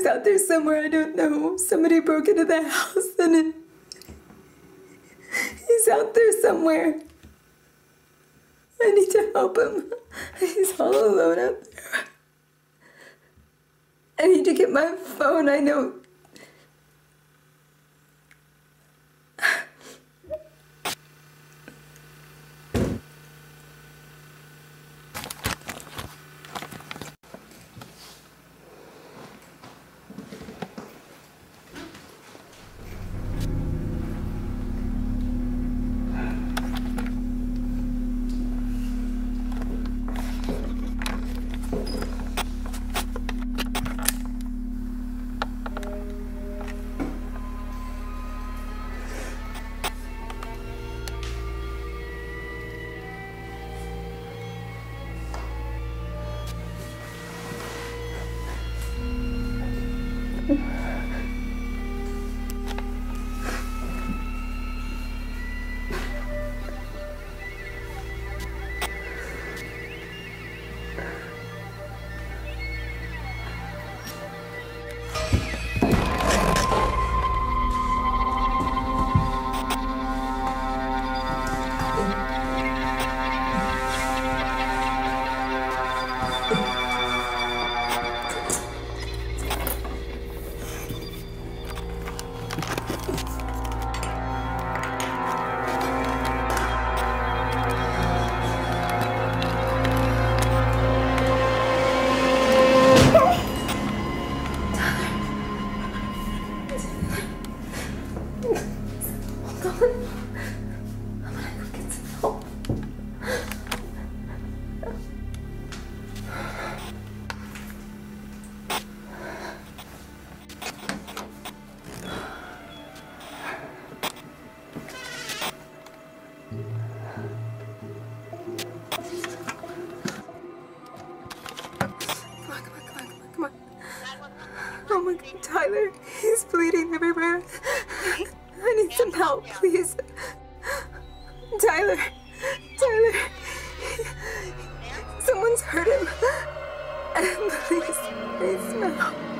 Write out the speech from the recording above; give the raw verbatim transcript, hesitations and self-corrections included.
He's out there somewhere, I don't know. Somebody broke into the house and it, he's out there somewhere. I need to help him. He's all alone out there. I need to get my phone, I know. Tyler, he's bleeding everywhere. I need some help, please. Tyler, Tyler, someone's hurt him. Please, please, no.